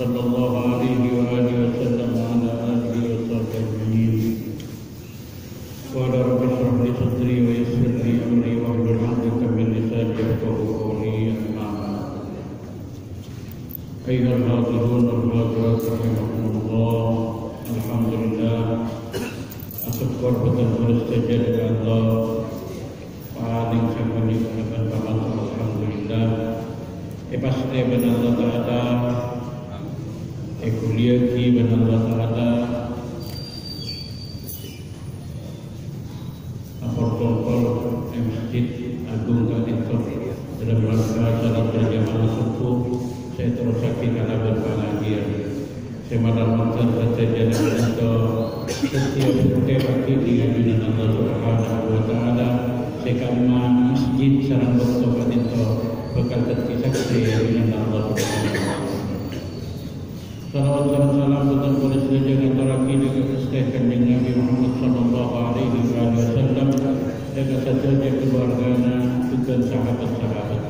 صلى الله عليه وآله وسلم وعلى آله وصحبه أجمعين. قال رب اشرح لي صدري ويسر لي أمري واحلل عقدة من لساني يفقهوا قولي. أما بعد، أيها الحاضرون والحاضرات رحمكم الله، الحمد لله. Syukur betul-betul saja kepada Allah. Paling sangat nikmat alhamdulillah. Pasti benar Allah Taala. Kuliah ki benar Allah Taala. Protokol Masjid Agung Kantor dalam rangka salat berjamaah subuh. Saya terus sakit karena berpengajian. Saya malam malam saja jadi untuk setiap pagi dengan Allah Subhanahu Wa Taala. Sekama masjid sarang bertobat itu bakal tersaksi dengan Allah Subhanahu Wa Taala. Salawat dan salam betul pada sejajar antara kita kesehatan dengan Nabi Muhammad Sallallahu Alaihi Wasallam dan sejajar keluarganya dan sahabat-sahabat.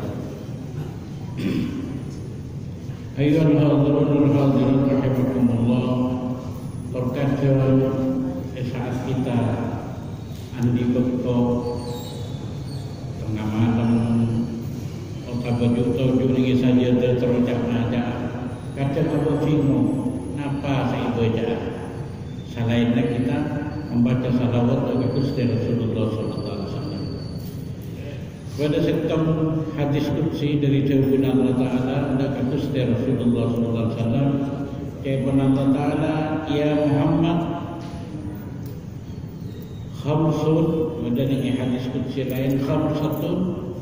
Ayyuhal hadirin wal hadirat rahimakumullah. Terkadang saat kita andi bekto tengah malam atau baju ini saja terucap nada. Kadang apa bingung, kenapa saya baca? Selainnya kita membaca salawat kepada Gusti Rasulullah Sallallahu Alaihi Wasallam. Pada sektor hadis qudsi dari Tuhan Allah Taala ada Gusti Rasulullah Sallallahu Alaihi Wasallam. Kepada Allah Taala, ya Muhammad, khamsun, dan ini hadis qudsi lain, khamsatun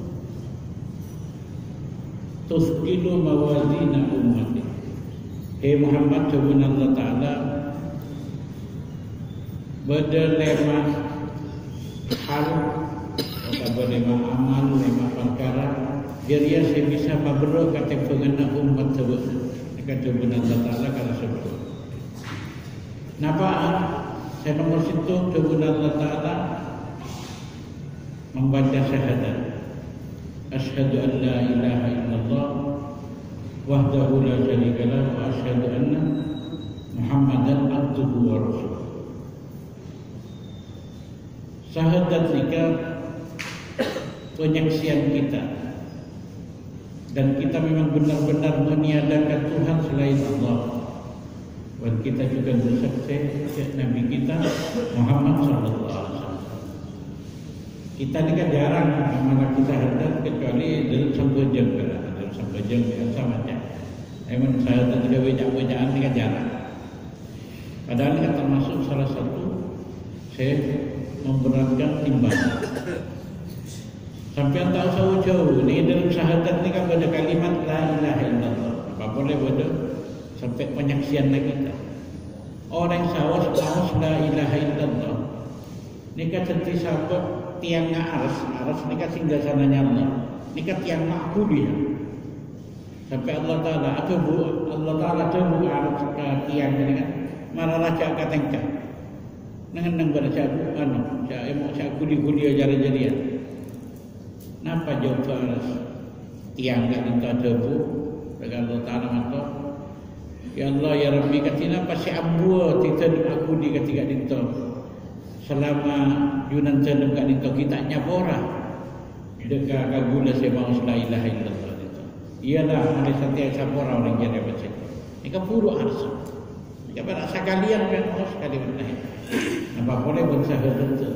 tusqilu mawazina ummati. Hey Muhammad, Tuhan Allah Taala berlema hal atau lima amal, lima perkara biar ia saya bisa mabrur kata pengenah umat tersebut. Kata Tuhan Allah Taala kalau sebut. Napa saya nomor situ Tuhan Allah Taala membaca syahadat. Asyhadu an la ilaha illallah wahdahu la syarika lahu wa asyhadu anna Muhammadan abduhu wa rasuluh. Syahadat nikah penyaksian kita, dan kita memang benar-benar meniadakan Tuhan selain Allah. Dan kita juga bersaksi Nabi kita Muhammad Sallallahu Alaihi Wasallam. Kita ni kan jarang mana kita hadir kecuali dalam sebuah jam, dalam sebuah jam biasa macam. Emang saya tidak bacaan ni kan jarang. Padahal ini termasuk salah satu saya memberatkan timbangan. Sampai tahu jauh ni dalam syahadat ni kan ada kalimat la ilaha illallah. Apa boleh pada sampai penyaksian kita. Orang sawas la ilaha illallah. Ni kan seperti sahabat tiang aras ni kan singgah sananya Allah. Ni kan tiang makbul dia. Sampai Allah Taala Allah Taala tu aras ke tiang ni kan. Mana raja katengka. Nang baca saya mau saya kuli ajar-ajarian. Napa jawab tiang kat minta debu dengan Allah Taala mata. Ya Allah ya Rabbi katina pasti ambua kita aku di ketika dinto. Selama yunan celem kat dinto kita nyapora. Dekat kagula saya mau la ilaha illallah itu. Iyalah ada setiap sapora orang jadi baca. Ini kan puru harus. Ya pada sekalian kan sekali benar. Apa boleh bersahadat itu.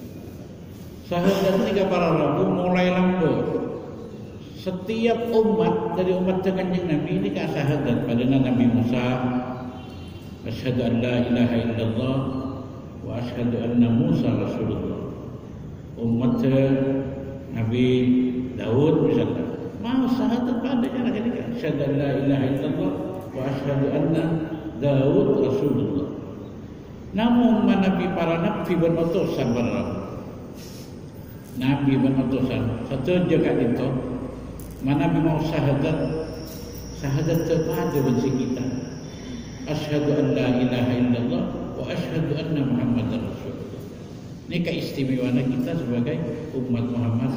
Sahadat ni para rabu mulai lampu. Setiap umat dari umat Kanjeng Nabi ini ke sahadat pada Nabi Musa. Asyhadu an la ilaha illallah wa asyhadu anna Musa Rasulullah. Umat Nabi Daud misalnya. Mau sahadat pada cara ketika asyhadu an la ilaha illallah wa asyhadu anna Daud Rasulullah. Namun Nabi para nabi berutusan para rabu. Nabi berutusan satu jaga itu mana Nabi mau syahadat kepada benci kita. Asyhadu an la ilaha illallah wa asyhadu anna Muhammadar Rasulullah. Ini keistimewaan kita sebagai umat Muhammad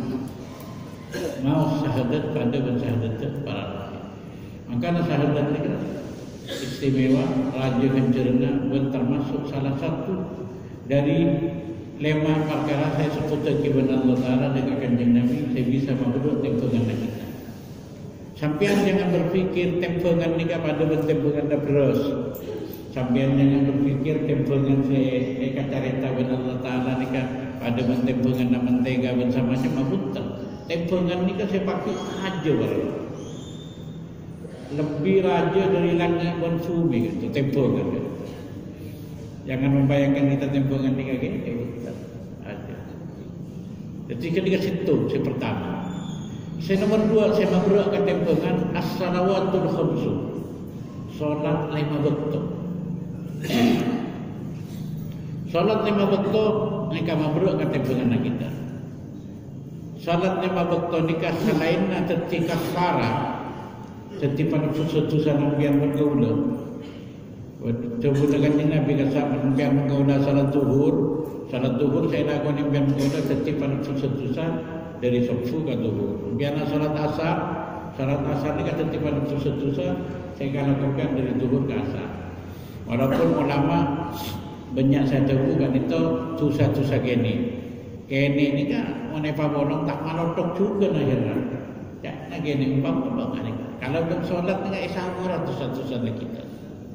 mau syahadat pada syahadat para nabi. Maka syahadat ini istimewa, raja kencerna, termasuk salah satu dari 5 perkara saya sebut kepada Allah Ta'ala dengan kanjeng Nabi, saya bisa mabrur tempengan kita. Sampian jangan berpikir tempengan ni pada tempengan dah beres. Sampian jangan berpikir tempengan saya kata cerita dengan Allah Ta'ala ni pada tempengan dan mentega bersama macam betul. Tempengan ni saya pakai aja barang. Lebih raja dari langit dan bumi itu tempengan. Jangan membayangkan kita tempengan ni kayak ada. Jadi ketika situ saya pertama. Saya nomor 2 saya mabrurkan tempengan as-salawatul khamsu. Salat 5 waktu. Salat 5 waktu nikah mabrurkan tempengan kita. Salat 5 waktu nikah selain teti kafara. Teti dosa yang berguna. Coba dengan Nabi kata yang berguna salat zuhur. Salat zuhur saya lakukan yang berguna teti dosa dari subuh ke zuhur. Biarlah salat asar. Salat asar ni kata teti dosa saya akan lakukan dari zuhur ke asar. Walaupun ulama banyak saya tahu kan itu susah-susah gini. Gini ni kan menepa bolong tak manotok juga akhirnya. Ya, gini umpam ni. Kalau dalam solat ni kan isyarat susah-susah kita.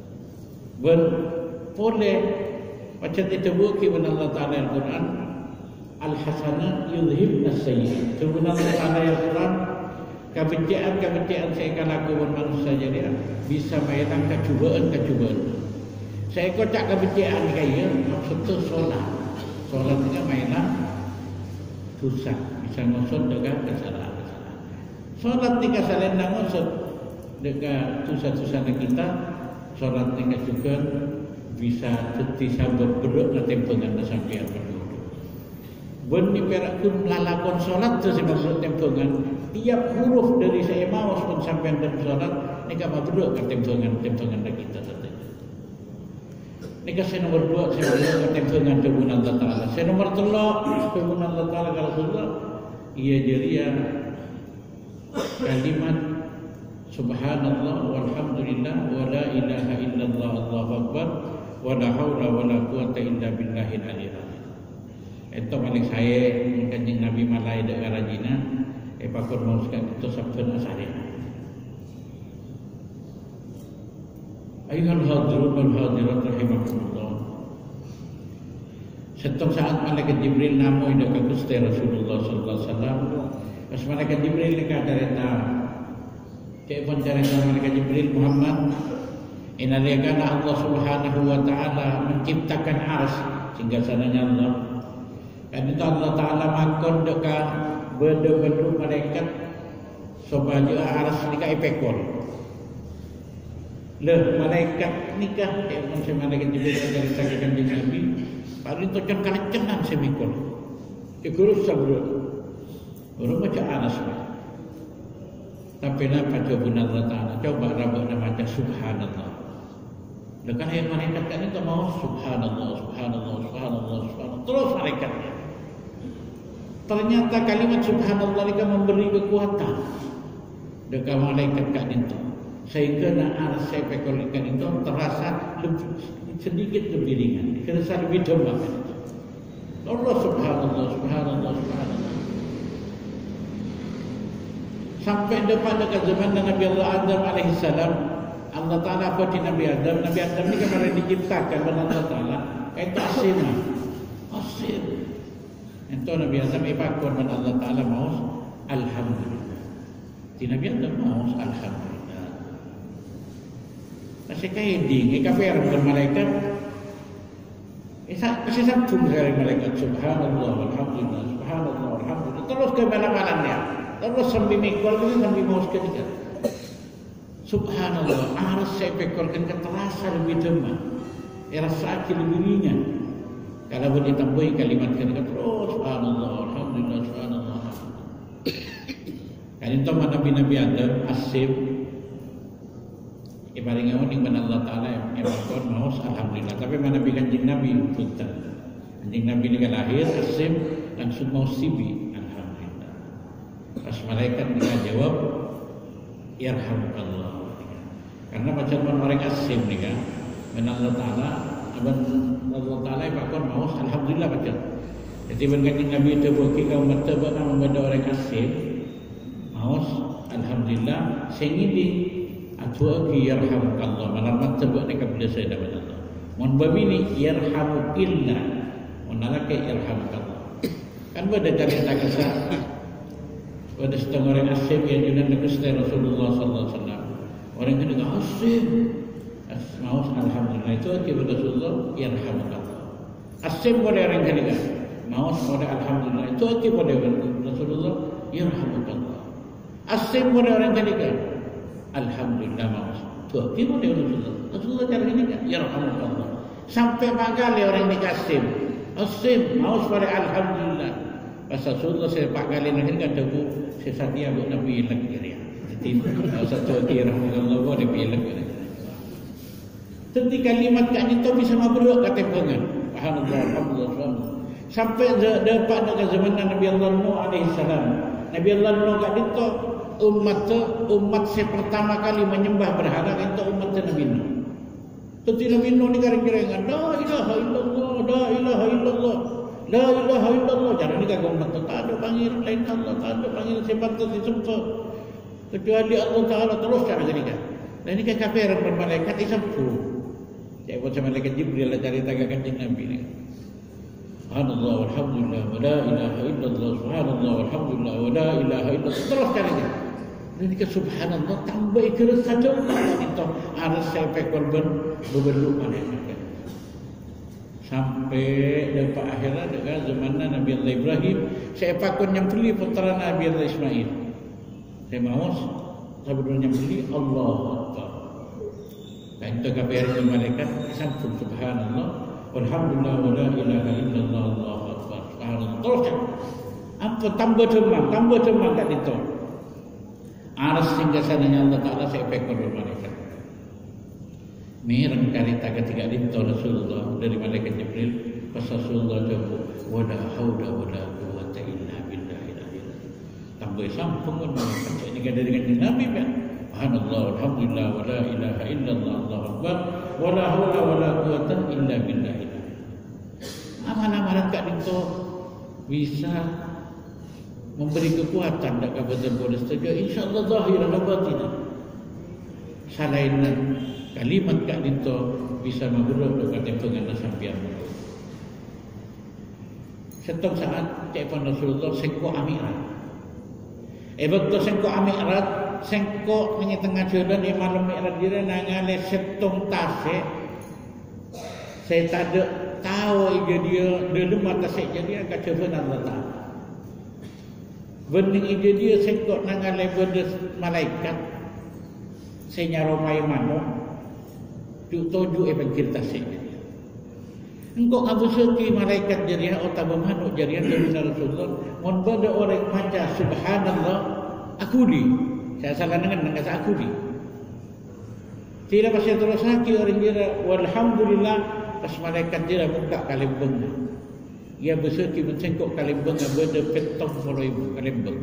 Boleh macam ditebuki oleh Allah Ta'ala Al-Quran, Al-Hasanat yudhibna sayyi'at. Sebenarnya Allah Ta'ala Al-Quran, kebencian saya akan lakukan manusia jadi bisa menghilangkan kecubaan. Saya kocak kebencian kaya maksudnya solat. Solat ini mainan susah, bisa ngusut dengan kesalahan. Solat ini kesalahan ngusut dengan susah-susah kita. Solat ini juga bisa sabab beruk na tempengan na sampai apa dulu. Beni perak pun lalakon solat tu sebab tempengan. Tiap huruf dari saya mawas pun sampai dalam solat ni kan beruk na tempengan na kita tadi. Ini saya nomor 2 saya beruk tempengan kebunan Allah Ta'ala. Saya nomor 3 kebunan Allah Ta'ala kalau Rasulullah ia jadi kalimat Subhanallah walhamdulillah wa la ilaha illallah Allahu akbar wa la haula wa la quwata illa billahil aliyyil azim. Itu paling saya kanjeng Nabi malai dekat rajina pakor mau sekali itu sabun asari. Ayuhal hadirun wal hadirat rahimakumullah. Setiap saat malaikat Jibril namu dekat Gusti Rasulullah sallallahu alaihi wasallam. Pas malaikat Jibril dekat cerita pun cerita malaikat Jibril Muhammad inaliakana Allah Subhanahu wa taala menciptakan ars sehingga sananya Allah. Dan itu Allah Taala makon dekat bentuk malaikat supaya ars nikah ipekor. Le malaikat nikah pun si malaikat Jibril dari sakikan di Nabi paling tocan kalencenan semikon. Ikut sabrut. Orang baca aras. Tapi apa jawaban Allah Ta'ala? Coba rabak nama Subhanallah. Dekat yang malaikat kan itu mau Subhanallah, Subhanallah, Subhanallah, Subhanallah. Terus malaikatnya. Ternyata kalimat Subhanallah ini memberi kekuatan. Dekat malaikat kan itu. Sehingga nak saya pekolikan itu terasa sedikit lebih ringan. Terasa lebih demam. Allah Subhanallah, Subhanallah, Subhanallah. Sampai depan dekat zaman Nabi Allah Adam alaihissalam, Allah Ta'ala apa di Nabi Adam? Nabi Adam ini kemarin diciptakan oleh Allah Ta'ala itu asin. Itu Nabi Adam ipakor oleh Allah Ta'ala maus alhamdulillah. Di Nabi Adam maus alhamdulillah. Masih kaiding, kafir dengan malaikat. Masih sambung dari malaikat subhanallah walhamdulillah, subhanallah walhamdulillah. Terus ke malam-malamnya. Terus sambil mikul ini sambil maus ketika Subhanallah, harus saya pekorkan terasa lebih demam, rasa lebih ringan. Kalau boleh tambahi kalimat terus Subhanallah, Alhamdulillah, Subhanallah. Kan itu Nabi Adam asim. Ibaratnya orang yang Allah Taala yang berkon maus Alhamdulillah. Tapi mana bikin jin Nabi punten. Jin Nabi ini lahir asim langsung mau sibi. Pas malaikat dia jawab, Yarhamukallah. Karena Karena macam orang asing ni kan, Allah Taala, Allah Taala pakon maus alhamdulillah macam. Jadi berkata Nabi itu bukit kau mata bagaimana membaca orang asing, maus alhamdulillah sehingga atua ki yarhamukallah malam mata buat dekat bila saya dapat Allah. Mon babi ni yarhamukillah, mon alake yarhamukallah. Kan pada cerita kisah pada setengah orang asing yang juga dekat Rasulullah sallallahu alaihi wasallam. Orang kena asing, maus alhamdulillah itu kepada Rasulullah yarhamukallah. Asing boleh orang kena, maus boleh alhamdulillah itu kepada Rasulullah yarhamukallah. Asing boleh orang kena, alhamdulillah maus. Tu kepada Rasulullah. Rasulullah cara ini kan yarhamukallah. Sampai bagai orang dikasih, asing maus boleh alhamdulillah. Pasal Rasulullah saya 4 kali lahir kata bu, saya setia buat Nabi lagi dia. Jadi satu kira Allah boleh pilih lagi. Jadi kalimat kat itu bisa mabruk kata pengen. Subhanallah, alhamdulillah. Sampai dapat dekat zaman Nabi Allah Nuh alaihi salam. Nabi Allah Nuh kat itu umat saya pertama kali menyembah berhala itu umat Nabi Nuh. Jadi Nabi Nuh ni kira-kira la ilaha illallah, la ilaha illallah. La ilaha illallah. Jangan ni kagum mata tak ada panggil lain Allah, tak ada panggil sepantas disebut kecuali Allah Taala terus cara jadi kan. Dan ini kan kafir bermalaikat disebut. Jadi macam malaikat Jibril lah cari taga kanjeng Nabi ni. Subhanallah walhamdulillah wa la ilaha illallah, subhanallah walhamdulillah wa la ilaha illallah. Terus caranya. Ini kan subhanallah tambah ikhlas saja itu harus sampai korban berbeluk malaikat. Sampai dapat akhirat dekat zaman Nabi Allah Ibrahim, saya pakun yang beli putera Nabi Allah Ismail. Saya mahu sebelum yang beli Allah Akbar. Dan itu kabar malaikat sampai subhanallah walhamdulillah wa la ilaha illallah Allahu Akbar. Subhanallah. Terus apa tambah cemang kat itu. Aras hingga sananya Allah Taala saya pakun malaikat. Merang kali tak ketika dinto Rasulullah dari malaikat Jibril pas Rasulullah jawab wala haula wala quwwata illa billahil aliyyil tambah sampung malaikat ini kan dari Nabi kan subhanallah alhamdulillah wala ilaha illallah Allahu akbar wala haula wala quwwata illa billahil amal-amalan kat dinto bisa memberi kekuatan dak kepada boleh saja insyaallah zahiran dan batinan salainan kalimat kat itu bisa mabruk dekat tempengan sampian. Setiap saat cakap Rasulullah sengkok amirat. Betul sengkok amirat, sengkok di tengah jalan di malam mi'raj dia nangale setong tasik. Saya tak ada tahu dia mata tasik jadi akan coba Allah Taala. Bening dia sengkok nangale benda malaikat. Saya nyaromai mano tujuh ebangkir tasik. Engkau abu seki malaikat jariah atau bermanuk jariah dari Rasulullah. Mon pada orang baca subhanallah aku di. Saya salah dengan kata aku di. Tidak pasal terus lagi orang jira walhamdulillah pas malaikat jira buka kalembeng. Ia berseki mencengkok kalembeng benda petong follow ibu kalembeng.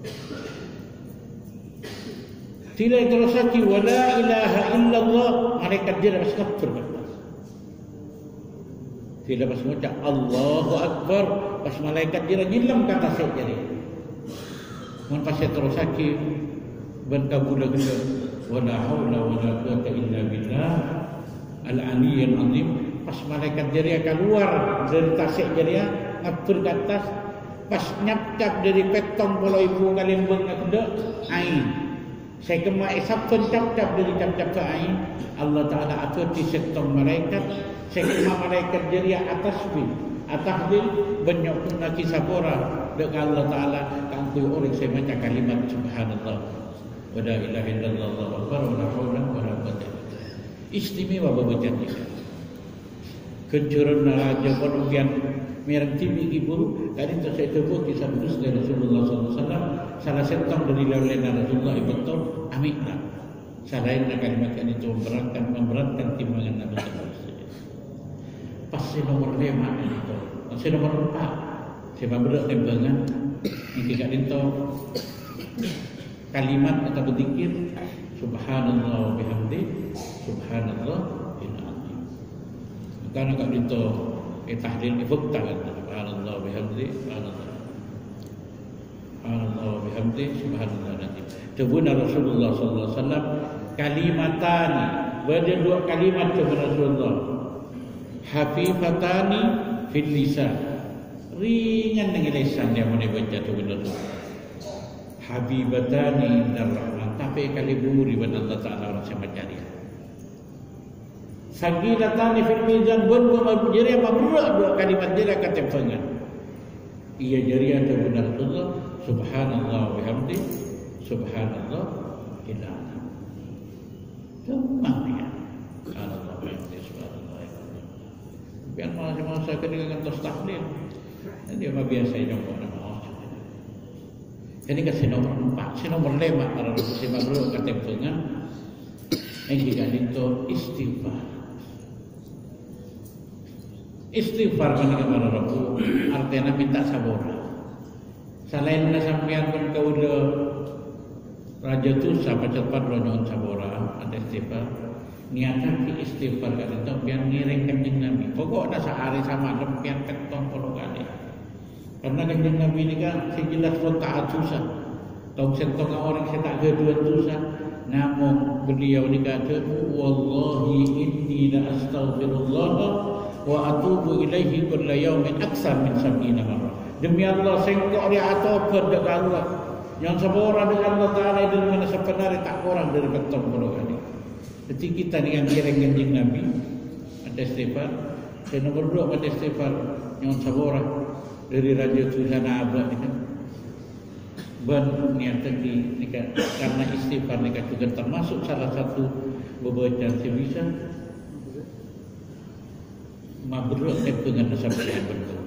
Tidak terus lagi wala ilaha illallah malaikat dia dapat kafir. Tidak pas mengucap Allahu akbar pas malaikat dia nyilam kata saya jadi. Mun pas terus lagi ben kabula genda wala haula wala quwwata illa billah al-aliyyil azim pas malaikat dia keluar dari tasik dia ngatur ke atas pas nyap-cap dari petong bola ibu kalembeng ada air. Saya kemak isapun cap-cap dari cap-cap ke air. Allah Ta'ala atur di setong malaikat. Saya kemak malaikat dari atas bin banyak pun lagi sabora dengan Allah Ta'ala kangkui orang saya baca kalimat subhanallah wa la ilaha illallah Allahu akbar wa la haula wa la quwwata istimewa babacan ini kencurun raja penugian merang tibi ibu tadi saya coba kisah terus dari Rasulullah SAW salah setong dari laulena Rasulullah betul amiklah selain kalimat itu memberatkan timbangan Nabi SAW pasti nomor 5 itu pasti nomor 4 saya berat timbangan yang tidak itu kalimat atau berzikir subhanallah wa bihamdi Bukan agak dito tahlil ifukta kan. Subhanallah bihamdi, subhanallah. Subhanallah bihamdi, subhanallah nanti. Tebuna Rasulullah sallallahu alaihi wasallam kalimatani, ada dua kalimat kepada Rasulullah. Hafifatani fil lisan. Ringan dengan lisan dia boleh baca tu benar. Habibatani darrahman, tapi kali buri benar Allah Taala orang semacam dia. Sagilatani fil mizan, buat jadi apa berat dua kalimat dia akan tempangan. Ia jadi ada benar Rasulullah. Subhanallah bihamdi, subhanallah ila. Temang dia. Subhanallah bihamdi, subhanallah ila. Biar masa kena dengan tahlil. Dia mah biasa jumpa nama Allah. Jadi kan nomor 4, nomor 5 para rusi makhluk kata pengan. Yang itu istighfar. Istighfar kan kepada Rabbu artinya minta sabar. Selain sampean pun kau udah raja tu sampai cepat lonyon sabora ada istighfar. Niatan ki istighfar kan itu biar ngiring kanjeng Nabi. Pokoknya sehari sama lempian ketong puluh kali. Karena kanjeng Nabi ni kan sejelas pun taat susah. Tahu sentong orang saya tak kedua susah. Namun beliau ni kata, wallahi inni la astaghfirullah wa atubu ilaihi kulla yawmin aksar min 70 marrah. Demi Allah sengkok dia atau pada Allah yang seborang dengan Allah Taala dari mana sebenarnya tak kurang dari ketong puluh kali. Jadi kita dengan kira kanjeng Nabi ada istighfar. Dan nomor 2 ada istighfar yang seborang dari Raja Susana Abad ni kan. Ben niat tadi nikah karena istighfar nikah juga termasuk salah satu bebacaan sebisa mabrur tempengan sampai bentuk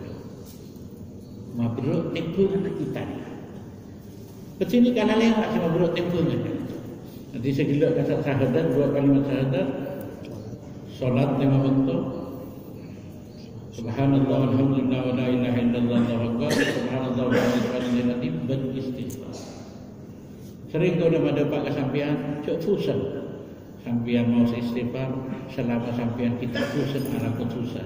mabrur tempengan kita ni kesini kalau lewat si mabrur tempengan nanti saya gila kata syahadat 2 kalimat syahadat solat 5 bentuk subhanallah walhamdulillah wa la ilaha illallah wallahu akbar subhanallah walhamdulillah beristighfar. Sering kau dah pada pak kesampian cok susah sampian mau istighfar selama sampian kita susah arah susah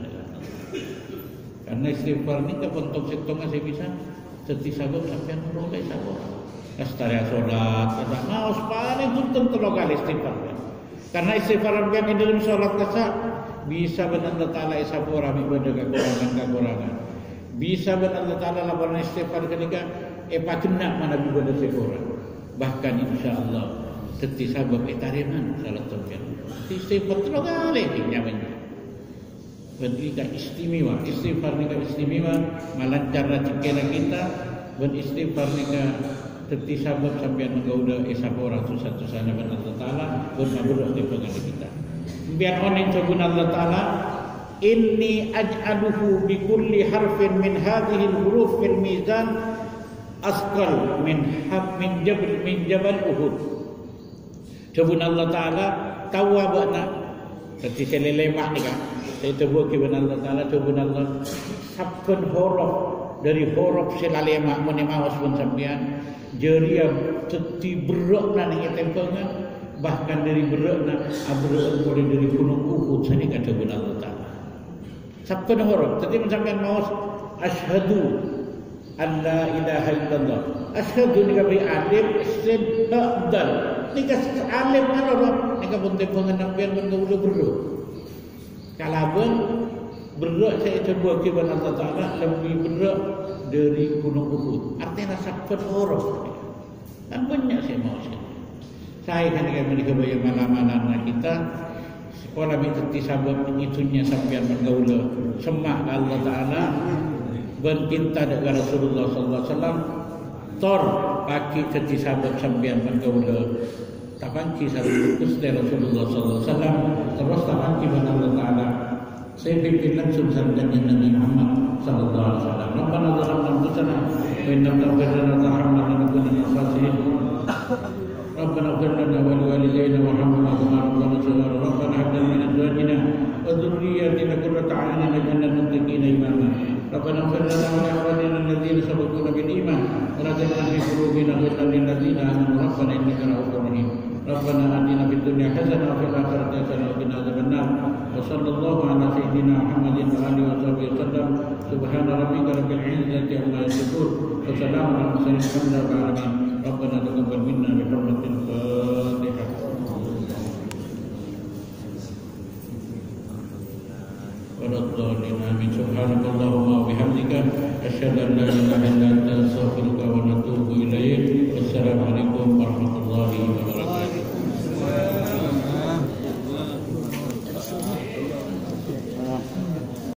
karena istighfar ni kan bentuk setong masih bisa seti sabab sampian mulai sabab astaria solat ada mau paling untung telur kali istighfar karena istighfar yang di dalam solat kasar bisa benar Allah Ta'ala isabur ambil benda kekurangan bisa benar Allah Ta'ala laporan istighfar ketika patut nak mana benda sekurang bahkan insyaAllah seti sabab tariman salah terbiar istighfar terlalu kali nyamannya berarti istimewa istighfar ni istimewa melancar rezeki kita dan istighfar ni seti sabab sampai menggauda isabur susah-susah benar Allah Ta'ala dan mabrur dengan kita biar onin sabun Allah Ta'ala inni aj'aluhu bi kulli harfin min hadhihi al-huruf fil mizan asqal min jabal Uhud. Sabun Allah Ta'ala tawa bakna seperti selelemak ni kan saya terbuat kebenar Allah Ta'ala sabun Allah sabun huruf dari huruf selelemak menemawas pun sampean jeriam seti berakna ni tempengan bahkan dari berakna berak boleh dari gunung Uhud saya kata benar Allah Ta'ala sabun huruf tadi sampean mawas asyhadu an la ilaha illallah asyhadu ni kabeh alif sin ha dal ni ka alif Allah ni ka pun tempengan sampean pun udah beruk kalaban berak saya coba ke benar Allah Ta'ala lebih berak dari gunung Uhud artinya sabun huruf kan banyak saya mau sekali saya kan mereka bayar malam-malam kita sekolah minta sabab pengitunya sampai menggaula semak Allah Ta'ala berpinta dengan Rasulullah sallallahu alaihi wasallam tor kaki seti sabab sampai menggaula tak panci satu dari Rasulullah sallallahu alaihi wasallam terus tak panci dengan Allah Ta'ala saya pimpin langsung sabda Nabi Muhammad sallallahu alaihi wasallam Rabbana zalamna anfusana wa in lam taghfir lana wa tarhamna lanakunanna minal khasirin ربنا اغفر لنا ولوالدينا وارحمنا كما ربنا صغارا ربنا هب لنا من ازواجنا وذرياتنا قرة اعين واجعلنا للمتقين اماما ربنا اغفر لنا ولاخواننا الذين سبقونا بالايمان ولا تجعل في قلوبنا غلا للذين امنوا ربنا انك رؤوف رحيم ربنا اتنا في الدنيا حسنه وفي الاخره حسنه وقنا عذاب النار وصلى الله على سيدنا محمد وآله وصحبه وسلم. سبحان ربك رب العزة عما يصفون وسلام على المرسلين الحمد لله رب العالمين. ربنا تقبل منا بحرمة الفاتحة. ولا الضالين آمين. سبحانك اللهم وبحمدك أشهد أن لا إله إلا أنت أستغفرك